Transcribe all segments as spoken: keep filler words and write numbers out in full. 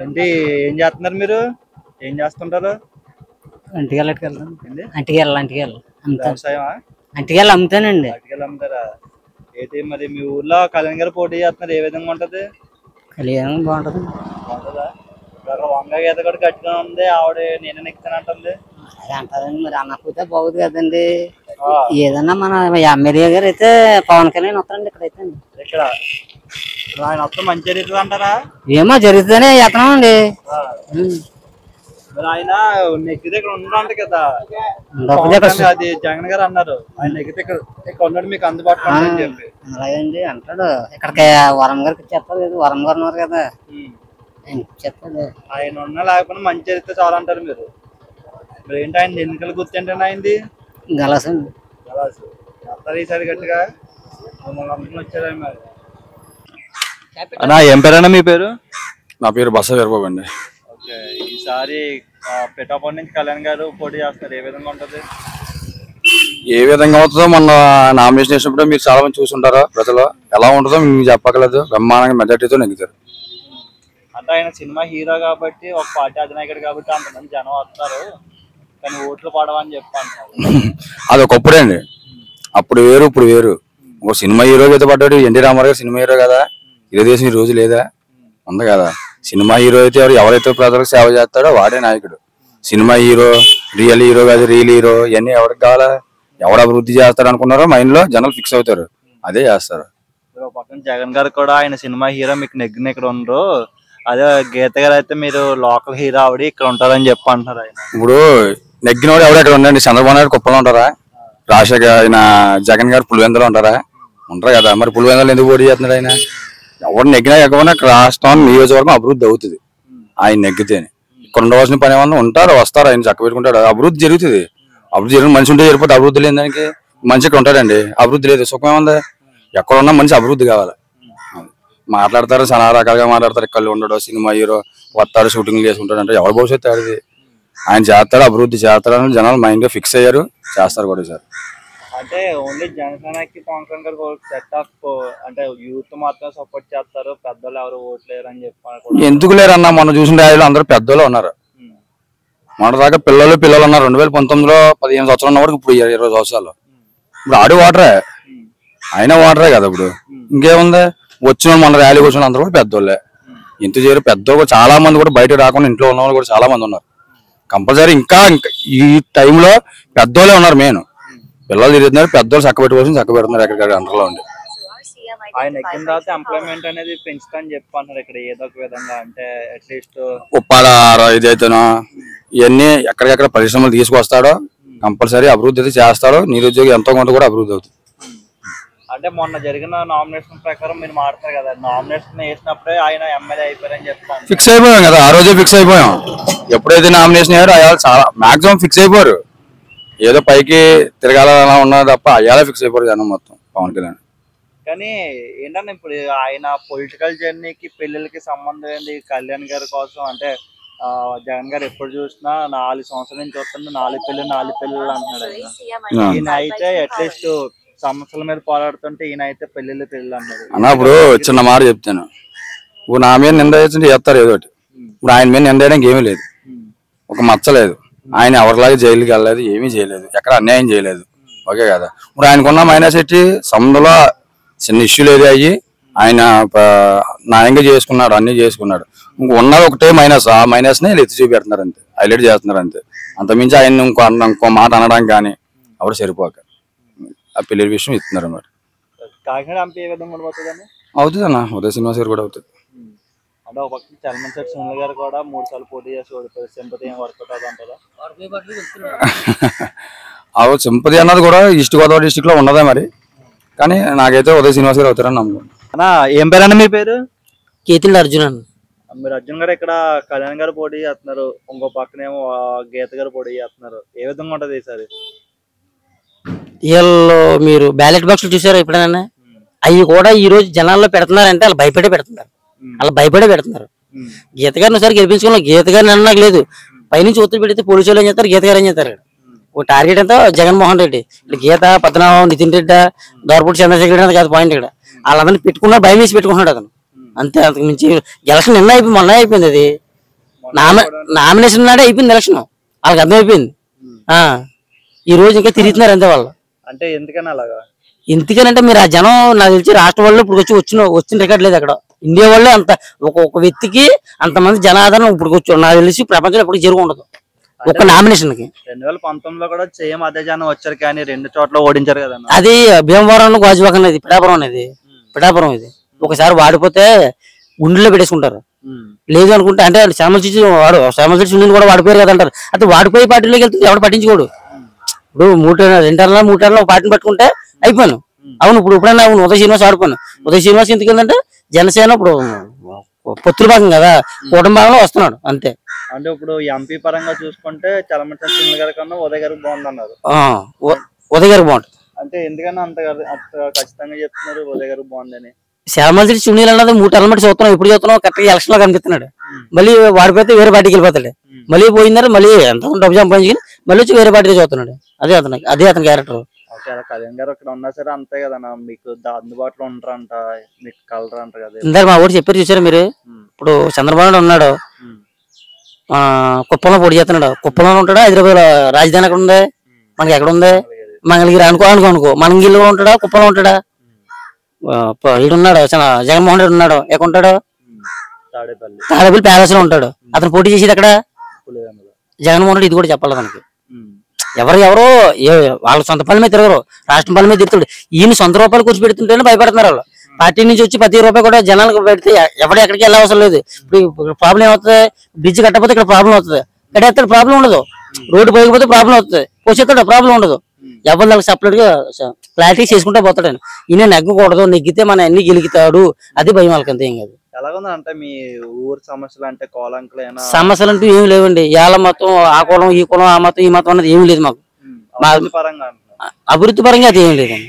అంటే ఏం చేస్తున్నారు మీరు? ఏం చేస్తుంటారు? అంటికెళ్ళ అంటికెళ్ళ అంటికెళ్ళ వ్యవసాయమా? అంటికెళ్ళ అమ్ముతానండి. అటుకెళ్ళి అమ్ముతారా? అయితే మరి మీ ఊర్లో కళ్యాణ్ గారు పోటీ చేస్తున్నారు, ఏ విధంగా ఉంటది? కళ్యాణం బాగుంటది. బాగుంటుందా? వంగ గీత కూడా గట్టిగా ఉంది, ఆవిడ నేనే నెక్కుతానంటుంది. అదే అంటారండి, మరి అన్నపోతే బాగుంది కదండి. ఏదన్నా మన ఎమ్మెల్యే గారు అయితే పవన్ కళ్యాణ్ వస్తారండి ఇక్కడైతే. ఇక్కడ ఆయన వస్తే మంచి జరుగుతుంది అంటారా? ఏమో జరుగుతుందనే చేస్తున్నాం అండి. మరి ఆయన నెక్కితే ఇక్కడ ఉండంట కదా, అది జగన్ గారు అన్నారు ఆయన నెక్కితే ఇక్కడ ఇక్కడ ఉన్నాడు మీకు అందుబాటులో అని చెప్పి. అలాగండి అంటాడు. ఇక్కడికి వరం గారికి చెప్పాలి లేదు, వరం గారు ఉన్నారు కదా చెప్పాలి. ఆయన ఉన్నా లేకపోయినా మంచి జరిగితే చాలా అంటారు మీరు. మరి ఏంటి ఆయన ఎన్నికల గుర్తు ఏంటండి ఆయనది? గలాస్ అండి. గలాసు వస్తారు ఈసారి గట్టిగా వచ్చారా? మరి అన్నా ఏం పేరన్నా మీ పేరు? నా పేరు బస వీరబాబు అండి. ఓకే, ఈసారి పిఠాపురం నుంచి కళ్యాణ్ గారు పోటీ చేస్తారు, ఏ విధంగా ఉంటది? ఏ విధంగా అవుతుందో మొన్న నామినేషన్ వేసినప్పుడు మీరు చాలా మంది చూసుంటారా, ప్రజలు ఎలా ఉంటుందో మీకు చెప్పగలదు. బ్రహ్మాండంగా మెజార్టీతో నెగ్గుతారు. అంటే ఆయన సినిమా హీరో కాబట్టి, ఒక పార్టీ అధినాయకుడు కాబట్టి అంతమంది జనం వస్తారు, కానీ ఓట్లు పడవని చెప్పి అంటారు. అది ఒకప్పుడే అండి, అప్పుడు వేరు ఇప్పుడు వేరు. ఒక సినిమా హీరో అయితే పడ్డాడు, ఎన్టీ రామారావు గారు సినిమా హీరో కదా, తెలుగుదేశం ఈ రోజు లేదా ఉంది కదా. సినిమా హీరో అయితే ఎవరు ఎవరైతే ప్రజలకు సేవ చేస్తాడో వాడే నాయకుడు. సినిమా హీరో రియల్ హీరో కాదు, రియల్ హీరో ఇవన్నీ ఎవరికి కావాలా, ఎవరు అభివృద్ధి చేస్తాడు అనుకున్నారో మైండ్ లో జనాలు ఫిక్స్ అవుతారు, అదే చేస్తారు. పక్కన జగన్ గారు కూడా ఆయన సినిమా హీరో మీకు నెగ్గిన ఇక్కడ ఉండరు, అదే గీత గారు అయితే మీరు లోకల్ హీరో ఆవిడ ఇక్కడ ఉంటారని చెప్పి అంటున్నారు. ఆయన ఇప్పుడు నెగ్గినోడు ఎవరు ఎక్కడ ఉండండి, చంద్రబాబు నాయుడు కుప్పలో ఉంటారా, రాజశేఖర్ ఆయన జగన్ గారు పులివెందులో ఉంటారా, ఉంటారు కదా. మరి పులివెందులు ఎందుకు పోటీ చేస్తున్నాడు ఆయన? ఎవరు నెగ్గినా ఎక్కడైనా రాష్ట్రం నియోజకవర్గం అభివృద్ధి అవుతుంది ఆయన నెగ్గితేనే. ఇక్కడ ఉండవలసిన పని ఏమన్నా ఉంటారు, వస్తారు, ఆయన చక్క పెట్టుకుంటాడు, అభివృద్ధి జరుగుతుంది. అభివృద్ధి జరిగిన మనిషి ఉంటే సరిపోతే అభివృద్ధి లేని దానికి మనిషి ఇక్కడ ఉంటాడండి. అభివృద్ధి లేదు, సుఖం ఏముంది? ఎక్కడ ఉన్నా మనిషి అభివృద్ధి కావాలి. మాట్లాడతారు చాలా రకాలుగా మాట్లాడతారు, ఇక్కడ ఉండడు సినిమా హీరో వస్తాడు షూటింగ్ చేసుకుంటాడు అంటే ఎవరి భవిష్యత్తు అది. ఆయన చేస్తాడు, అభివృద్ధి చేస్తాడని జనాలు మైండ్ గా ఫిక్స్ అయ్యారు, చేస్తారు కూడా సార్. అంటే ఓన్లీ జనసేనకి పవన్ కళ్యాణ్ గారు సెట్ ఆఫ్ అంటే యూత్ మాత్రం సపోర్ట్ చేస్తారు, పెద్దలు ఎవరు ఓట్లు లేరు అని చెప్పి. ఎందుకు లేరన్నా, మొన్న చూసిన రాయలు అందరూ పెద్దలు ఉన్నారు. మొన్న దాకా పిల్లలు పిల్లలు ఉన్నారు. రెండు వేల పంతొమ్మిదిలో పదిహేను సంవత్సరాలు ఉన్న వరకు ఇప్పుడు ఇరవై సంవత్సరాలు ఇప్పుడు ఆడి వాటరే, అయినా వాటరే కదా. ఇప్పుడు ఇంకేముంది, వచ్చిన మొన్న ర్యాలీ వచ్చిన అందరూ కూడా పెద్దోళ్ళే. ఇంత చేరు పెద్ద చాలా మంది కూడా బయట రాకుండా ఇంట్లో ఉన్న వాళ్ళు కూడా చాలా మంది ఉన్నారు. కంపల్సరీ ఇంకా ఇంకా ఈ టైంలో పెద్దోళ్ళే ఉన్నారు. మెయిన్ పిల్లలు తిరుగుతున్నారు, పెద్దోళ్ళు చక్క పెట్టుకోవాల్సింది చక్క పెడుతున్నారు ఎక్కడికక్కడ అంటలో ఉండి. ఆయన ఎక్కిన తర్వాత ఎంప్లాయ్మెంట్ అనేది పెంచుతాని చెప్పి అంటారు ఇక్కడ ఏదో ఒక విధంగా. అంటే అట్లీస్ట్ ఉప్పాడ ఇదైతేనో ఇవన్నీ ఎక్కడికెక్కడ పరిశ్రమలు తీసుకొస్తాడో కంపల్సరీ అభివృద్ధి అయితే చేస్తాడో, నిరుద్యోగి ఎంతో కొంత కూడా అభివృద్ధి అవుతుంది. అంటే మొన్న జరిగిన నామినేషన్ ప్రకారం మీరు మాట్లాడారు కదా, నామినేషన్ వేసినప్పుడే ఆయన ఎమ్మెల్యే అయిపోయారని చెప్తాను. ఫిక్స్ అయిపోయాం కదా, ఆ రోజే ఫిక్స్ అయిపోయాం. ఎప్పుడైతే నామినేషన్ అయ్యారో అయ్యాలి చాలా మాక్సిమం ఫిక్స్ అయిపోయారు. ఏదో పైకి తిరగాలలా ఉన్నది తప్ప అయ్యాలే ఫిక్స్ అయిపోయారు జనం మొత్తం పవన్ కళ్యాణ్. కానీ ఏంటంటే ఇప్పుడు ఆయన పొలిటికల్ జర్నీకి పెళ్లిళ్ళకి సంబంధం ఏంటి? కళ్యాణ్ గారి కోసం అంటే జగన్ గారు ఎప్పుడు చూసినా నాలుగు సంవత్సరాల నుంచి వస్తుంది, నాలుగు పెళ్లి నాలుగు పెళ్లిళ్ళు అంటున్నాడు. ఈయన అయితే అట్లీస్ట్ సమస్యల మీద పోరాడుతుంటే, ఈయన అయితే పెళ్లిళ్ళు పెళ్లి అన్నాడు. అన్న ఇప్పుడు చిన్న మాట చెప్తాను, ఇప్పుడు నా మీద నింద వేస్తుంటే చేస్తారు ఏదో ఒకటి. ఇప్పుడు ఆయన మీద నింద వేయడానికి ఏమీ లేదు, ఒక మచ్చలేదు. ఆయన ఎవరిలాగా జైలుకి వెళ్ళలేదు, ఏమీ చేయలేదు, ఎక్కడ అన్యాయం చేయలేదు. ఓకే కదా. ఇప్పుడు ఆయనకున్న మైనస్ ఎట్టి సముద్రంలో చిన్న ఇష్యూలు ఏది అయ్యి ఆయన న్యాయంగా చేసుకున్నాడు, అన్ని చేసుకున్నాడు. ఇంకో ఉన్నది ఒకటే మైనస్, ఆ మైనస్ ని ఎత్తి చూపెడుతున్నారు అంతే, హైలైట్ చేస్తున్నారు అంతే. అంతమించి ఆయన ఇంకో ఇంకో మాట అనడానికి కానీ అప్పుడు సరిపోక ఆ పెళ్లి విషయం ఇస్తున్నారు అన్నమాట. కాకినాడ ఎంపీ ఏ విధంగా ఉండబోతుందని అవుతుంది అన్న, ఉదయ శ్రీనివాస్ గారు కూడా అవుతుంది. అంటే ఒక పక్క చలమన్ సార్ సునీల్ గారు కూడా మూడు సార్లు పోటీ చేసి ఓడిపోయారు, సింపతి ఏం వర్కౌట్ అవుతుంది అంటారా? అవు సింపతి అన్నది కూడా ఈస్ట్ గోదావరి డిస్టిక్ లో ఉన్నదే మరి, కానీ నాకైతే ఉదయ శ్రీనివాస్ గారు అవుతారని నమ్ముకుంటున్నా. ఏం పేరన్నా మీ పేరు? కేతిల్ అర్జున్ అన్న. మీరు అర్జున్ గారు ఇక్కడ కళ్యాణ్ గారు పోటీ చేస్తున్నారు, ఇంకో పక్కనేమో గీత గారు పోటీ చేస్తున్నారు, ఏ విధంగా ఉంటది ఈసారి? వీళ్ళు మీరు బ్యాలెట్ బాక్స్ చూసారా ఎప్పుడైనా? అవి కూడా ఈ రోజు జనాల్లో పెడుతున్నారంటే వాళ్ళు భయపడే పెడుతున్నారు, వాళ్ళు భయపడే పెడుతున్నారు. గీత గారిని ఒకసారి గెలిపించుకున్నాం, గీత గారిని అన్నకు లేదు. పైనుంచి ఒత్తిడి పెడితే పోలీసు వాళ్ళు ఏం చేస్తారు, గీత గారు ఏం చేస్తారు. ఒక టార్గెట్ అంతా జగన్మోహన్ రెడ్డి, ఇక్కడ గీత పద్మనాభం నితిన్ రెడ్డి దోరపూడి చంద్రశేఖర్ రెడ్డి కాదు పాయింట్. ఇక్కడ వాళ్ళందరినీ పెట్టుకున్నా భయం వేసి పెట్టుకుంటున్నాడు అతను అంతే. అంతకు మించి ఎలక్షన్ నిన్న అయిపోయి మొన్న అయిపోయింది. అది నామినేషన్ నాడే అయిపోయింది ఎలక్షన్, వాళ్ళకి అర్థమైపోయింది. ఆ ఈ రోజు ఇంకా తిరుగుతున్నారు అంతే వాళ్ళు. అంటే ఎందుకని అలాగా? ఎందుకనంటే మీరు ఆ జనం నాకు తెలిసి రాష్ట్ర వాళ్ళు ఇప్పుడు వచ్చి వచ్చిన వచ్చిన రికార్డ్ లేదు అక్కడ. ఇండియా వాళ్ళే అంత ఒక ఒక వ్యక్తికి అంతమంది జనాదరణ ఇప్పుడు వచ్చి నాకు తెలిసి ప్రపంచంలో ఎప్పుడు జరుగు ఉండదు ఒక నామినేషన్ కి. రెండు వేల పంతొమ్మిదిలో కూడా సేమ్ అదే జనం వచ్చారు కానీ రెండు చోట్ల ఓడించారు కదా. అది భీమవరం గాజువాక అనేది పిఠాపురం అనేది పిఠాపురం ఇది ఒకసారి వాడిపోతే గుండెల్లో పెట్టేసుకుంటారు. లేదు అనుకుంటే అంటే శ్యామల వాడు శ్యామల సునీల్ కూడా వాడిపోయారు కదా అంటారు. అయితే వాడిపోయి పార్టీలోకి వెళ్తే ఎవడు పట్టించుకోడు. ఇప్పుడు మూడు రెండేళ్ళ మూడేళ్ళ ఒక పార్టీని పట్టుకుంటే అయిపోయాను. అవును ఇప్పుడు ఇప్పుడైనా అవును ఉదయ శ్రీనివాస్ ఆడుకోను. ఉదయ శ్రీనివాస్ ఎందుకు ఏంటంటే జనసేన ఇప్పుడు పొత్తుల భాగం కదా కూటమి భాగంలో వస్తున్నాడు అంతే. అంటే ఇప్పుడు ఎంపీ పరంగా చూసుకుంటే చలమట సునీల్ గారి కన్నా ఉదయ్ గారికి బాగుంది అన్నారు. ఉదయ్ గారికి బాగుంటుంది. అంటే ఎందుకన్నా అంత ఖచ్చితంగా చెప్తున్నారు ఉదయ్ గారికి బాగుందని? శ్యామల సునీల్ అన్నది మూడు టర్మ్ బట్టి చూస్తున్నాం, ఎప్పుడు చూస్తున్నాం కరెక్ట్గా ఎలక్షన్ లో కనిపిస్తున్నాడు. మళ్ళీ వాడిపోతే వేరే పార్టీకి వెళ్ళిపోతాడు. మళ్ళీ పోయిందని మళ్ళీ ఎంత డబ్బు సంపాదించుకుని మళ్ళీ వచ్చి వేరే పార్టీలో చూస్తున్నాడు. అదే అతనికి అదే అతని క్యారెక్టర్. కళ్యాణ్ గారు అక్కడ ఉన్నా సరే అంతే కదా మీకు అందుబాటులో ఉంటారంట, మీకు కలర్ అంట కదా. ఇందాక మా ఊరు చెప్పారు చూసారు మీరు. ఇప్పుడు చంద్రబాబు నాయుడు ఉన్నాడు ఆ కుప్పంలో పోటీ చేస్తున్నాడు. కుప్పంలో ఉంటాడా, హైదరాబాద్ రాజధాని ఎక్కడ ఉంది మనకి, ఎక్కడ ఉంది మంగళగిరి అనుకో అనుకో అనుకో మంగళగిరిలో ఉంటాడా కుప్పంలో ఉంటాడా? వీడు ఉన్నాడు జగన్మోహన్ రెడ్డి ఉన్నాడు, ఎక్కడ ఉంటాడు? తాడేపల్లి ప్యాలెస్ లో ఉంటాడు. అతను పోటీ చేసేది అక్కడ జగన్మోహన్ రెడ్డి. ఇది కూడా చెప్పాలి మనకి. ఎవరు ఎవరో వాళ్ళ సొంత పని మీద తిరగరు, రాష్ట్రం పని మీద తిరుగుతాడు. ఈయన సొంత రూపాయలు కూర్చి పెడుతుంటేనే భయపడుతున్నారు వాళ్ళు. పార్టీ నుంచి వచ్చి ప్రతి రూపాయి కూడా జనాలకు పెడితే ఎవరు ఎక్కడికి వెళ్ళే అవసరం లేదు. ఇప్పుడు ప్రాబ్లం ఏమవుతుంది, బ్రిడ్జ్ కట్టకపోతే ఇక్కడ ప్రాబ్లం అవుతుంది, కట్టేస్తాడు ప్రాబ్లం ఉండదు. రోడ్డు పోయకపోతే ప్రాబ్లం అవుతుంది, పోసేస్తాడు ప్రాబ్లం ఉండదు. ఎవరు దానికి సపరేట్ గా క్లారిటీ చేసుకుంటే పోతాడు. ఈయన నెగ్గకూడదు, నెగ్గితే మన అన్ని గెలుగుతాడు, అది భయం వాళ్ళకి. అంతే ఏం కాదు. ఎలాగుందంటే మీ ఊరు సమస్యలు అంటే కోలంకలైనా సమస్యలు అంటూ ఏమి లేవండి. ఏళ్ళ మతం ఆ కులం ఈ కులం ఆ మతం ఈ మతం అన్నది ఏమి లేదు మాకు. అభివృద్ధి పరంగా అది ఏమి లేదండి.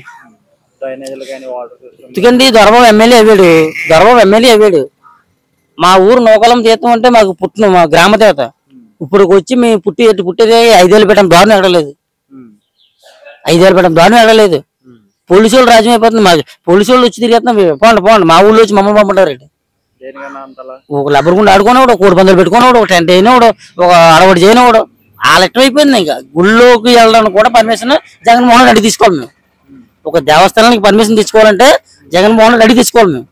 ఎందుకండి దొరబాబు ఎమ్మెల్యే అవ్వాడు, దొరబాబు ఎమ్మెల్యే అవ్వాడు. మా ఊరు నూకలం తీర్థం అంటే మాకు పుట్టిన మా గ్రామ దేవత. ఇప్పుడు వచ్చి మేము పుట్టి పుట్టేది ఐదేళ్ళు పెట్టడం దారుణం ఎక్కడలేదు, ఐదేళ్ళు పెట్టడం దారుణం ఎక్కడలేదు. పోలీసు వాళ్ళు రాజ్యం అయిపోతుంది. మా పోలీసు వాళ్ళు వచ్చి తిరిగేస్తున్నాం, పోండి పోండి మా ఊళ్ళో వచ్చి మమ్మల్ని పంపంటారు. ఒక లబ్బర్ గుండా ఆడుకునేవాడు, ఒక కోడి పందులు పెట్టుకునేవాడు, ఒక టెంట్ అయినవాడు, ఒక అడవాడు చేయనివాడు. ఆ లెక్క అయిపోయింది. ఇంకా గుళ్ళోకి వెళ్ళడానికి కూడా పర్మిషన్ జగన్మోహన్ రెడ్డి తీసుకోవాలి. మేము ఒక దేవస్థానానికి పర్మిషన్ తీసుకోవాలంటే జగన్మోహన్ రెడ్డి తీసుకోవాలి. మేము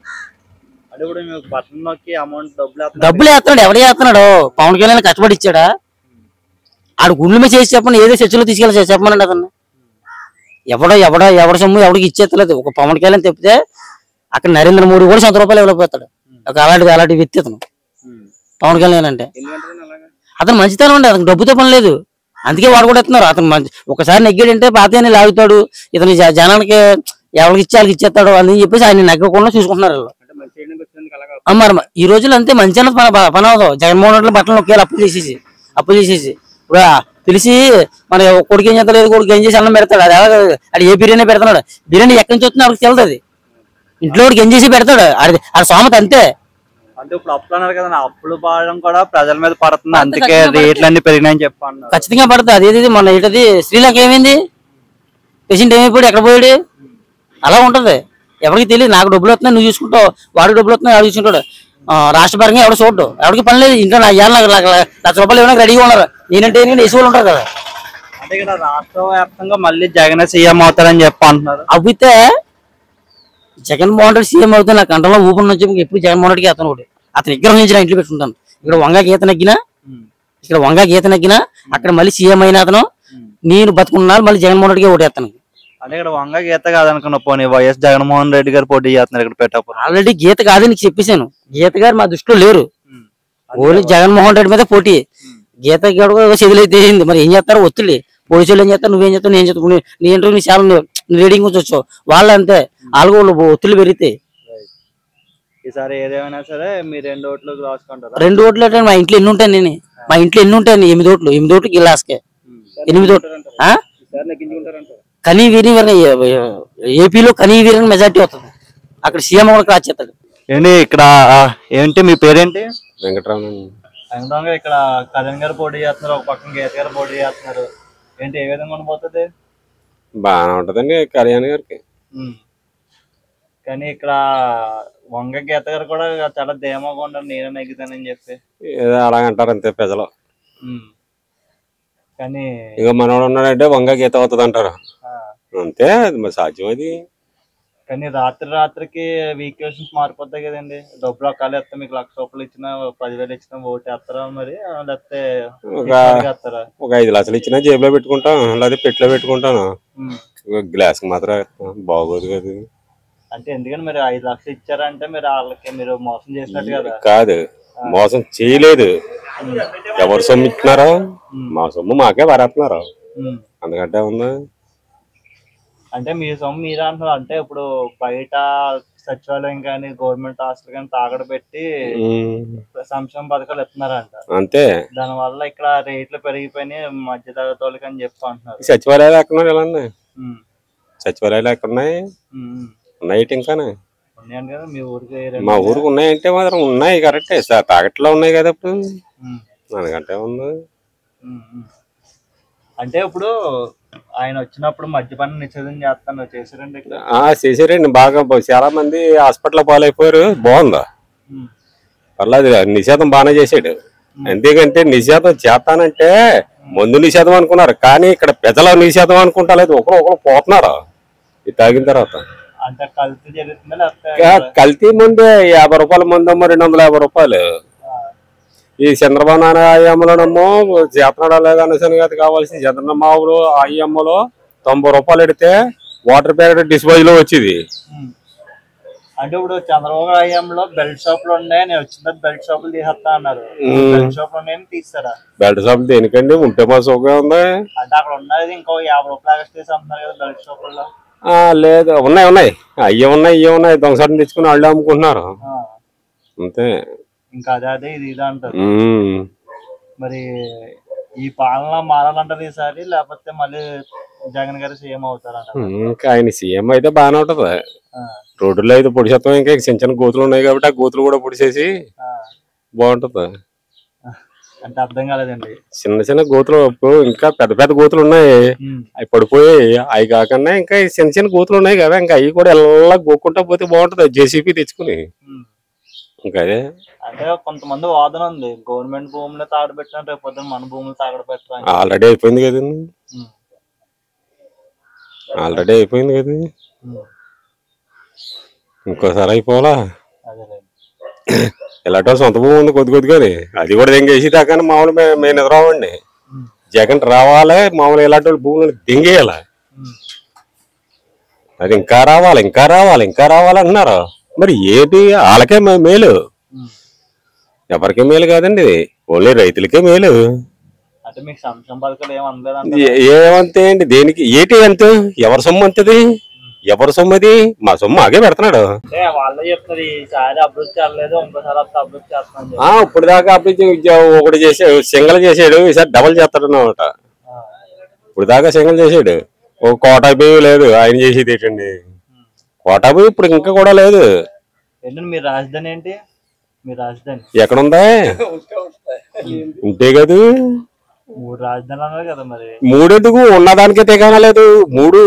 డబ్బులు వేస్తున్నాడు. ఎవరు వేస్తున్నాడు? పవన్ కళ్యాణ్ కష్టపడి ఇచ్చాడా? ఆడు గుండె మీద చేసి చెప్పండి, ఏదో చర్చలో తీసుకెళ్ళి చెప్పమనండి అతన్ని. ఎవడో ఎవడో ఎవడ సొమ్ము ఎవడికి ఇచ్చేస్తలేదు. ఒక పవన్ కళ్యాణ్ తెప్పితే అక్కడ నరేంద్ర మోడీ కూడా సొంత రూపాయలు ఇవ్వలేకపోతాడు. ఒక అలాంటి అలాంటి వ్యక్తి అతను పవన్ కళ్యాణ్ అంటే. అతను మంచితనం ఉండే, అతను డబ్బుతో పని లేదు, అందుకే వాడు కూడా ఎత్తున్నారు. అతను మంచి ఒకసారి నెగ్గాడంటే పాతని లాగుతాడు. ఇతను జనానికి ఎవరికి ఇచ్చి వాళ్ళకి ఇచ్చేస్తాడు అని చెప్పేసి ఆయన నెగ్గకుండా చూసుకుంటున్నారు. మరి ఈ రోజులు అంతే మంచి అన్నది పని పని అవదు. జగన్మోహన్ రెడ్డి బట్టలు ఒకేలా అప్పులు చేసేసి అప్పులు చేసేసి ఇప్పుడు తెలిసి మన కొడుకు ఏం చేస్తలేదు, కొడుకు ఏం చేసి అన్నం పెడతాడు. అది ఎలా అది ఏ బిర్యానీ పెడుతున్నాడు, బిర్యానీ ఎక్కడి నుంచి వస్తుంది వాళ్ళకి తెలుస్తుంది. ఇంట్లో వాడికి ఏం చేసి పెడతాడు, అది అది సోమత అంతే. అంటే ఇప్పుడు అప్పులు అన్నారు కదా, అప్పులు పడడం కూడా ప్రజల మీద పడుతుంది, అందుకే రేట్లు అన్ని పెరిగినాయని చెప్పాను. ఖచ్చితంగా పడుతుంది. అదేది మొన్న ఏంటది శ్రీలంక ఏమైంది, పేషెంట్ ఏమైపోయాడు, ఎక్కడ పోయాడు, అలా ఉంటది. ఎవరికి తెలియదు. నాకు డబ్బులు వస్తున్నాయి నువ్వు చూసుకుంటావు, వాడికి డబ్బులు వస్తున్నాయి ఎవరు చూసుకుంటాడు. రాష్ట్ర పరంగా ఎవరు చూడడు, ఎవరికి పని లేదు. ఇంట్లో నా ఇవాళ లక్ష రూపాయలు ఏమైనా రెడీగా ఉన్నారు. నేనంటే ఏసి వాళ్ళు ఉంటారు కదా. అంటే ఇక్కడ రాష్ట్ర వ్యాప్తంగా మళ్ళీ జగన్ సీఎం అవుతారని చెప్పి అంటున్నారు. అవితే జగన్మోహన్ రెడ్డి సీఎం అవుతే నా కంటలో ఊపిరి నుంచి ఎప్పుడు జగన్మోహన్ రెడ్డికి అతను ఒకటి అతను విగ్రహం నుంచి నా ఇంట్లో పెట్టుకుంటాను. ఇక్కడ వంగా గీత నగ్గినా ఇక్కడ వంగా గీత నగ్గినా అక్కడ మళ్ళీ సీఎం అయిన అతను నేను బతుకున్నాను మళ్ళీ జగన్మోహన్ రెడ్డికి ఓటేస్తాను. అంటే ఇక్కడ వంగా గీత కాదనుకున్న పోనీ వైఎస్ జగన్మోహన్ రెడ్డి గారు పోటీ చేస్తున్నారు ఇక్కడ పెట్టారు. ఆల్రెడీ గీత కాదని నీకు చెప్పేశాను. గీత గారు మా దృష్టిలో లేరు, ఓన్లీ జగన్మోహన్ రెడ్డి మీద పోటీ. గీత గారు చెదిలైతే మరి ఏం చేస్తారు, ఒత్తిడి పోలీసులు ఏం చేస్తారు, నువ్వేం చేస్తావు, నేను చెప్తాను, నీ ఇంటర్వ్యూ నీ చాలా నీ రీడింగ్ వచ్చి వచ్చావు. వాళ్ళు అంతే, వాళ్ళు ఒత్తిడి పెరిగితే. ఈసారి ఏదేమైనా సరే మీ రెండు ఓట్లు రాసుకుంటారు. రెండు ఓట్లు అంటే మా ఇంట్లో ఎన్ని ఉంటాయి, నేను మా ఇంట్లో ఎన్ని ఉంటాయి, ఎనిమిది ఓట్లు ఎనిమిది ఓట్లు గిలాస్కే ఎనిమిది ఓట్లు. కనీ వీరి ఏపీలో కనీ వీరిని మెజార్టీ వస్తుంది, అక్కడ సీఎం కూడా క్రాస్ చేస్తాడు. ఏంటి ఇక్కడ ఏంటి మీ పేరేంటి? వెంకటరామన్. వెంకటరామన్ గారు ఇక్కడ కళ్యాణ్ గారు పోటీ చేస్తున్నారు, ఒక పక్కన గీత గారు పోటీ చేస్తున్నారు. ఏంటి ఏ విధంగా ఉండబోతుంది? బాగానే ఉంటదండి కళ్యాణ్ గారికి. కానీ ఇక్కడ వంగ గీత గారు కూడా చాలా ధీమాగా ఉన్నారు నేనే నెగ్గుతానని చెప్పి. ఏదో అలాగంటారు అంతే ప్రజలు. ఉమ్. కానీ ఇక మనోడు ఉన్నాడంటే వంగ గీత అవుతుంది అంటారు ఆ, అంతే. అది మరి సాధ్యం అది. కానీ రాత్రి రాత్రికి వీకేషన్స్ మారిపోతాయి కదండి. డబ్బులు ఒక్కలు ఇస్తే మీకు లక్ష రూపాయలు ఇచ్చినా పదివేలు ఇచ్చినా ఓటు వేస్తారా మరి, లేకపోతే ఒక వేస్తారా? ఒక ఐదు లక్షలు ఇచ్చినా జేబులో పెట్టుకుంటాం, లేదా పెట్టిలో పెట్టుకుంటాను. ఉమ్. గ్లాస్ మాత్రం వేస్తాం. బాగోదు కదా. అంటే ఎందుకని మీరు ఐదు లక్షలు ఇచ్చారంటే మీరు వాళ్ళకి మీరు మోసం చేసినట్టు కదా. కాదు, మోసం చేయలేదు. ఎవరు సొమ్ము ఇచ్చినారా? మా సొమ్ము మాకే వరేస్తున్నారు. ఉమ్. అందుకంటే ఉందా. అంటే మీ సొమ్ము మీరే అంటున్నారు. అంటే ఇప్పుడు బయట సచివాలయం కానీ గవర్నమెంట్ హాస్టల్ కానీ తాగడ పెట్టి సంక్షేమ పథకాలు ఇస్తున్నారంట. అంతే. దాని వల్ల ఇక్కడ రేట్లు పెరిగిపోయినాయి మధ్య తరగతి వాళ్ళకి అని చెప్పి అంటున్నారు. సచివాలయాలు ఎక్కడున్నాయి ఇలా ఉన్నాయి? ఉమ్. సచివాలయాలు ఎక్కడున్నాయి? ఉమ్. ఉమ్. ఉన్నాయి ఇంకానే. ఉన్నాయండి కదా మీ ఊరికి మా ఊరికి ఉన్నాయంటే మాత్రం ఉన్నాయి, కరెక్టే. తాకట్లో ఉన్నాయి కదా ఇప్పుడు. ఉమ్. అందుకంటే ఉంది. ఉమ్. ఉమ్. అంటే ఇప్పుడు ఆయన వచ్చినప్పుడు మద్యపానం నిషేధం చేస్తాను చేశారండి ఇక్కడ. ఆ చేసారండి బాగా. చాలా మంది హాస్పిటల్ పాలైపోయారు. బాగుందా ఉమ్. పర్లేదు, నిషేధం బాగానే చేసాడు. ఎందుకంటే నిషేధం చేస్తానంటే మందు నిషేధం అనుకున్నారు, కానీ ఇక్కడ ప్రజల నిషేధం అనుకుంటా లేదు. ఒకరు ఒకరు పోతున్నారు ఇది తాగిన తర్వాత. అంటే కల్తీ జరుగుతుందా లేకపోతే కా- కల్తీ ముందే యాభై రూపాయల మందు అమ్మ రెండు వందల యాభై రూపాయలు. ఈ చంద్రబాబు నాయుడు ఆయమ్మలోనేమో చేతనాడు లేదనేసాను కదా కావాల్సింది. చంద్రబాబు ఆయమ్మలో తొంభై రూపాయలు ఎడితే వాటర్ ప్యాకెట్ డిస్పోజ్ లో వచ్చేది. ఉమ్. అంటే ఇప్పుడు చంద్రబాబు హయాంలో బెల్ట్ షాపులు ఉన్నాయి, నేను వచ్చిన బెల్ట్ షాపులు తీసేస్తా అన్నారు. బెల్ట్ షాపులు ఉన్నాయని తీస్తారా? బెల్ట్ షాప్ దేనికండి? ఉంటే మా సోగా ఉంది. అంటే అక్కడ ఉన్నది ఇంకో యాభై రూపాయలు ఎక్స్ట్రా చేసి అమ్ముతున్నారు కదా బెల్ట్ షాపుల్లో. ఆ లేదు, ఉన్నాయి ఉన్నాయి అయ్యి ఉన్నాయి ఇవి ఉన్నాయి. దొంగసారిని తెచ్చుకుని వాళ్ళు అమ్ముకుంటున్నారు ఆ. అంతే. ఇంకా అదే అదే ఇది ఇది అంటారు. ఉమ్. మరి ఈ పాలన మారాలంటారు ఈసారి, లేకపోతే మళ్ళీ జగన్ గారు సీఎం అవుతారంట. ఇంకా ఆయన సీఎం అయితే బాగానే ఉంటది. ఆ. రోడ్డులో అయితే పొడిచేస్తాం. ఇంకా చిన్న చిన్న గోతులు ఉన్నాయి కాబట్టి ఆ గోతులు కూడా పొడిచేసి ఆ. బాగుంటది. అంటే అర్థం కాలేదండి. చిన్న చిన్న గోతులు ఇప్పుడు ఇంకా పెద్ద పెద్ద గోతులు ఉన్నాయి, ఉమ్. అవి పడిపోయి అవి కాకుండా ఇంకా ఈ చిన్న చిన్న గోతులు ఉన్నాయి కదా, ఇంకా అవి కూడా ఎలా గోక్కుంటా పోతే బాగుంటది జేసీబీ తెచ్చుకుని. ఉమ్. ఇంకా అదే అంటే కొంతమంది వాదన ఉంది, గవర్నమెంట్ భూములు తాగడ పెట్టిన రేపు పొద్దున్న మన భూములు తాగడ పెట్టాలని. ఆల్రెడీ అయిపోయింది కదండి. ఆల్రెడీ అయిపోయింది కదా, ఇంకోసారి అయిపోవాలా. అదేలేండి. ఇలాంటి సొంత భూమి ఉంది కొద్ది కొద్దిగాని, అది కూడా దెంగేసి దాకా మామూలు మే- మేము నిద్రవండి. జగన్ రావాలి మామూలు ఇలాంటి వాళ్ళు భూములను దెంగేయాల. అది ఇంకా రావాలి ఇంకా రావాలి ఇంకా రావాలి అంటున్నారు. మరి ఏంటి వాళ్ళకే మే- మేలు, ఎవరికే మేలు కాదండి, ఓన్లీ రైతులకే మేలు. అంటే మీకు సంక్షేమ పథకాలు ఏం అందలేదు ఏ- ఏమంతే అండి దేనికి ఏంటి ఎంత ఎవరి సొమ్ము అంతది, ఎవరి సొమ్ము అది? మా సొమ్ము ఆగే పెడుతున్నాడు. అంటే వాళ్ళే చెప్తారు ఈసారి అభివృద్ధి చేయలేదు, ఇంకోసారి అంత అభివృద్ధి చేస్తాను. ఆ ఇప్పుడు దాకా అభివృద్ధి ఒకటి చేసాడు, సింగల్ చేసాడు, ఈసారి డబల్ చేస్తాడు అన్నమాట. ఇప్పుడు దాకా సింగల్ చేసాడు. ఒక కోటా బియ్యం లేదు ఆయన చేసేది ఏంటండి, కోటా బియ్యం ఇప్పుడు ఇంకా కూడా లేదు. ఏంటంటే మీ రాజధాని ఏంటి? మీ రాజధాని ఎక్కడుందా? ఉంటే కదా. మూడు రాజధానులు అన్నారు కదా మరి. మూడెందుకు ఉన్నదానికే తెగాన లేదు. మూడు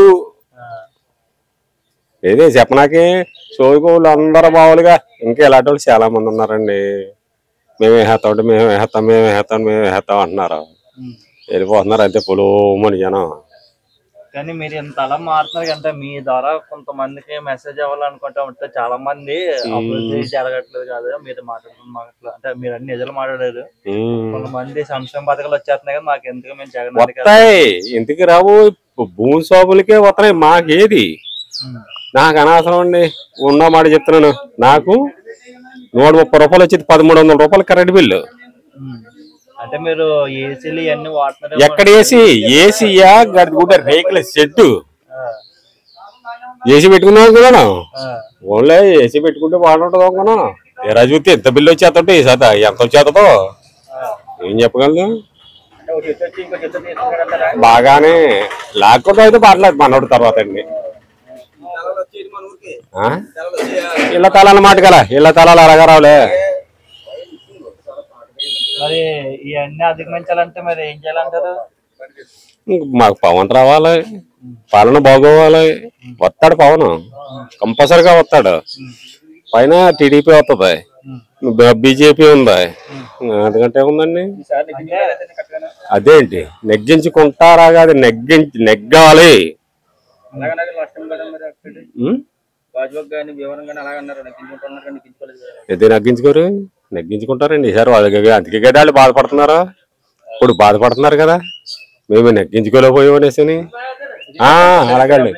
ఏదే చెప్పనాకి సోదుకోళ్ళు అందరూ మామూలుగా ఇంకా ఇలాంటి వాళ్ళు చాలా మంది ఉన్నారండి. మేమే వేస్తాం అంటే మేమే వేస్తాం మేమే వేస్తాం మేమే వేస్తాం అంటున్నారు. వెళ్ళిపోతున్నారు అంతే పొలోమని జనం. కానీ మీరు ఇంత అలా మారుతున్నారు అంటే మీ ద్వారా కొంతమందికి మెసేజ్ ఇవ్వాలనుకుంటా ఉంటే చాలా మంది అభివృద్ధి జరగట్లేదు కాదు మీరు మాట్లాడుతున్న అంటే మీరు అన్ని నిజాలు మాట్లాడారు. కొంతమంది సంక్షేమ పథకాలు వచ్చేస్తున్నాయి కదా మాకు ఎందుకు, మేము జగన్ వస్తాయి ఎందుకు రావు, భూమి సోపులకే వస్తున్నాయి మాకేది. నాకు అనవసరం అండి, ఉన్న మాట చెప్తున్నాను. నాకు నూట ముప్పై రూపాయలు వచ్చేది పదమూడు వందల రూపాయలు కరెంట్ బిల్లు. అంటే మీరు ఏసీలు ఇవన్నీ వాడుతున్నారు. ఎక్కడ ఏసీ? ఏసీయా గడిగుడ్డ రేకుల షెడ్డు ఏసీ పెట్టుకున్నావు కదా. ఓన్లీ ఏసీ పెట్టుకుంటే బాగుంటుంది అనుకున్నా. ఎరా చూస్తే ఎంత బిల్లు వచ్చేస్తుంటే ఈ శాత ఎంత వచ్చేస్తుందో ఏం చెప్పగలదు. బాగానే లేకుండా అయితే పర్లేదు మనోడు తర్వాత అండి. ఇళ్ళ తలాల మాట కదా, ఇళ్ళ తలాలు అలాగా రావులే. మరి ఇవన్నీ అధిగమించాలంటే మరి ఏం చేయాలంటారు? మాకు పవన్ రావాలి, పాలన బాగోవాలి, వస్తాడు పవన్ కంపల్సరిగా వస్తాడు. పైన టీడీపీ వస్తుంది, బీజేపీ ఉంది, అందుకంటే ఉందండి. అదేంటి నెగ్గించుకుంటారా కాదు, నెగ్గించి నెగ్గాలి. ఎదే నగ్గించుకోరు, నెగ్గించుకుంటారండి ఈసారి. వాళ్ళకి అందుకే కదా వాళ్ళు బాధపడుతున్నారు. ఇప్పుడు బాధపడుతున్నారు కదా, మేము నెగ్గించుకోలేకపోయాం అనేసి. అలాగండి.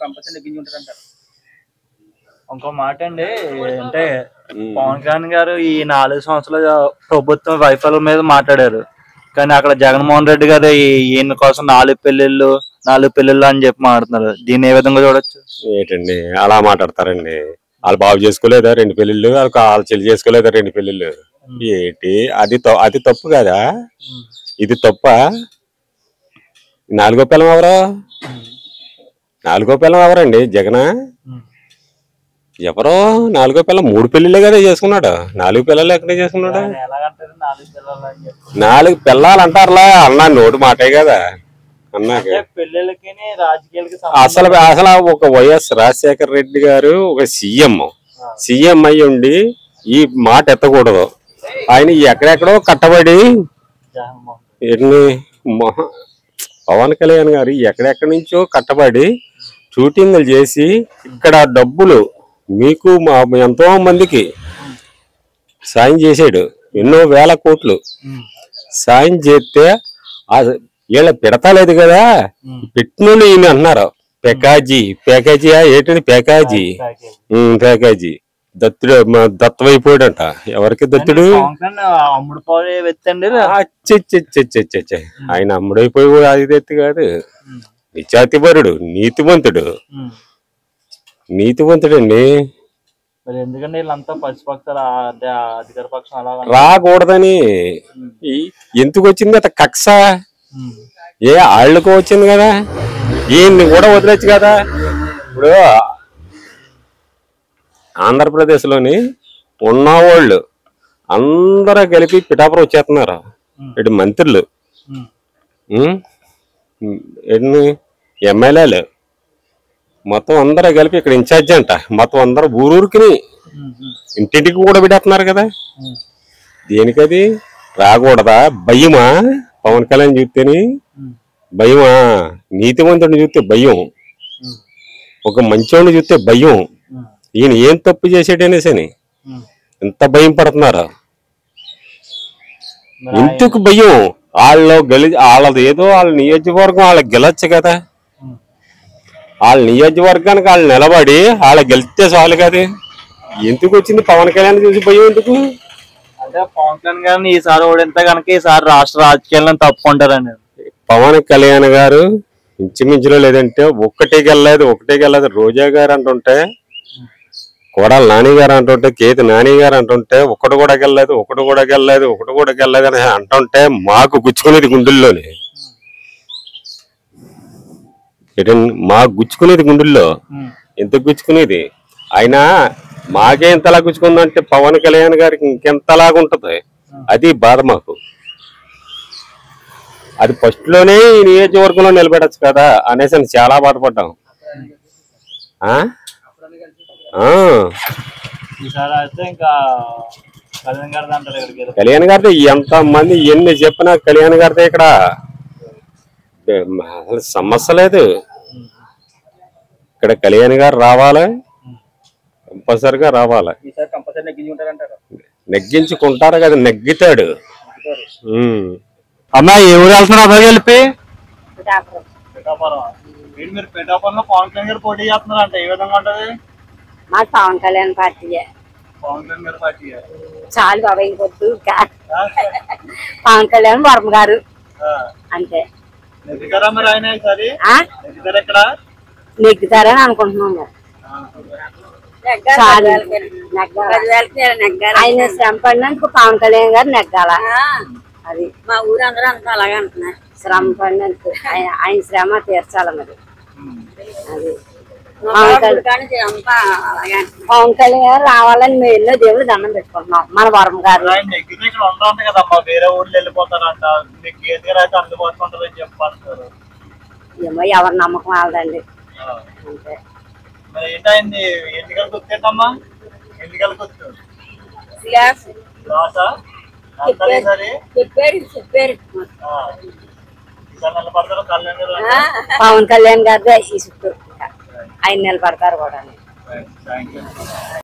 ఇంకో మాట అండి, అంటే పవన్ కళ్యాణ్ గారు ఈ నాలుగు సంవత్సరాల ప్రభుత్వం వైఫల్యం మీద మాట్లాడారు. కానీ అక్కడ జగన్మోహన్ రెడ్డి గారు ఈయన కోసం నాలుగు పెళ్లిళ్ళు నాలుగు పెళ్లిళ్ళు అని చెప్పి మాట్లాడుతున్నారు. దీన్ని ఏ విధంగా చూడొచ్చు? ఏంటండి అలా మాట్లాడతారండి? వాళ్ళు బాగు చేసుకోలేదా రెండు పెళ్లిళ్ళు? వాళ్ళకి వాళ్ళు చెల్లి చేసుకోలేదా రెండు పెళ్లిళ్ళు? ఏంటి అది అది తప్పు కదా, ఇది తప్ప? నాలుగో పిల్లం ఎవరు? నాలుగో పిల్లం ఎవరండి? జగన్. ఎవరో నాలుగో పిల్లం మూడు పెళ్లిళ్ళే కదా చేసుకున్నాడు. నాలుగు పిల్లలు ఎక్కడే చేసుకున్నాడు? నాలుగు పిల్లలు అంటారులా అన్నా, నోటు మాటే కదా అన్నాక. అసలు అసలు ఒక వైఎస్ రాజశేఖర రెడ్డి గారు ఒక సీఎం సీఎం అయ్యి ఉండి ఈ మాట ఎత్తకూడదు. ఆయన ఎక్కడెక్కడో కట్టబడి ఎన్ని పవన్ కళ్యాణ్ గారు ఎక్కడెక్కడి నుంచో కట్టబడి షూటింగ్లు చేసి ఇక్కడ డబ్బులు మీకు మా ఎంతో మందికి సాయం చేసాడు. ఎన్నో వేల కోట్లు సాయం చేస్తే వీళ్ళ పెడతలేదు కదా, పెట్టినోళ్ళు ఈయన అంటున్నారు ప్యాకేజీ ప్యాకేజీ ఏంటండి ప్యాకేజీ ప్యాకేజీ దత్తుడు దత్తమైపోయాడంట. ఎవరికి దత్తుడు? ఆయన అమ్ముడైపోయి అది ఎత్తి కాదు, నిజాతిపరుడు, నీతివంతుడు, నీతివంతుడండి. రాకూడదని ఎందుకు వచ్చింది అత కక్ష? ఏ ఆళ్ళకు వచ్చింది కదా, ఈయన్ని కూడా వదిలేచ్చు కదా. ఇప్పుడు ఆంధ్రప్రదేశ్ లోని ఉన్నవాళ్ళు అందరూ కలిపి పిఠాపురం వచ్చేస్తున్నారు. ఇటు మంత్రులు, ఎన్ని ఎమ్మెల్యేలు మొత్తం అందరూ కలిపి ఇక్కడ ఇన్ఛార్జ్ అంట. మొత్తం అందరూ ఊరూరికి ఇంటింటికి కూడా పెట్టేస్తున్నారు కదా. దేనికది? రాకూడదా? భయమా? పవన్ కళ్యాణ్ చూస్తేని భయమా? నీతివంతుడిని చూస్తే భయం, ఒక మంచోడిని చూస్తే భయం. ఈయన ఏం తప్పు చేసాడనేసని ఎంత భయం పడుతున్నారు? ఎందుకు భయం? వాళ్ళు గెలి వాళ్ళది ఏదో వాళ్ళ నియోజకవర్గం వాళ్ళకి గెలవచ్చు కదా. వాళ్ళ నియోజకవర్గానికి వాళ్ళు నిలబడి వాళ్ళ గెలిస్తే చాలు కదా. ఎందుకు వచ్చింది పవన్ కళ్యాణ్ చూసి భయం ఎందుకు? అంటే పవన్ కళ్యాణ్ గారిని ఈసారి ఓడితే కనుక ఈసారి రాష్ట్ర రాజకీయాలను తప్పుకుంటారండి. పవన్ కళ్యాణ్ గారు ఇంచుమించులో లేదంటే ఒక్కటే గెలలేదు ఒకటే గెలలేదు. రోజా గారు అంటుంటే, కోడాలి నాని గారు అంటుంటే, కేతి నాని గారు అంటుంటే ఒకటి కూడా గెలలేదు ఒకటి కూడా గెలలేదు ఒకటి కూడా గెలలేదు అని అంటుంటే మాకు గుచ్చుకునేది గుండెల్లోని. మాకు గుచ్చుకునేది గుండెల్లో. ఎంత గుచ్చుకునేది? ఆయన మాకే ఎంతలా గుచ్చుకుందంటే పవన్ కళ్యాణ్ గారికి ఇంకెంతలాగా ఉంటది. అది బాధ మాకు. అది ఫస్ట్ లోనే ఈ నియోజకవర్గంలో నిలబెట్టచ్చు కదా అనేసి చాలా బాధపడ్డాం. కళ్యాణ్ గారితో ఎంత మంది ఎన్ని చెప్పినా కళ్యాణ్ గారితో ఇక్కడ అసలు సమస్య లేదు. ఇక్కడ కళ్యాణ్ గారు రావాలి, కంపల్సరిగా రావాలి. నెగ్గించుకుంటారు కదా, నెగ్గుతాడు. అమ్మా ఏ ఊరు వెళ్తున్నారు అబ్బాయి కలిపి? మీరు పిఠాపురంలో పవన్ కళ్యాణ్ గారు పోటీ చేస్తున్నారు అంటే ఏ విధంగా ఉంటది? మా పవన్ కళ్యాణ్ పార్టీయే. పవన్ కళ్యాణ్ గారు పార్టీ చాలు బాబాయ్ పొద్దు పవన్ కళ్యాణ్ వర్మ గారు అంతే. నెగ్గుతారా మరి ఆయన ఈసారి? నెగ్గుతారా ఇక్కడ? నెగ్గుతారని అనుకుంటున్నాము. ఆయన శ్రమ పడినందుకు పవన్ కళ్యాణ్ గారు నెగ్గాల. అది మా ఊరు అందరూ అంతా అలాగే అంటున్నారు. శ్రమ పడినందుకు ఆయన శ్రమ తీర్చాలి మరి. అది పవన్ కళ్యాణ్ గారు రావాలని మేము ఎన్నో దేవుడు దండం పెట్టుకుంటున్నాం. మన వరం గారు కదమ్మా, వేరే ఊర్లు వెళ్ళిపోతారంట, మీకు ఏది అయితే అందుబాటులో ఉంటుందని చెప్పారు. ఏమో ఎవరి నమ్మకం వాళ్ళదండి అంతే. మరి ఏంటైంది ఎన్నికలు గుర్తేటమ్మా ఎన్నికలు గుర్తు చెప్పారు చెప్పారు నిలబడతారు కళ్యాణ్ గారు పవన్ కళ్యాణ్ గారిదే ఈ చుట్టూ ఆయన నిలబడతారు కూడా. Thank you.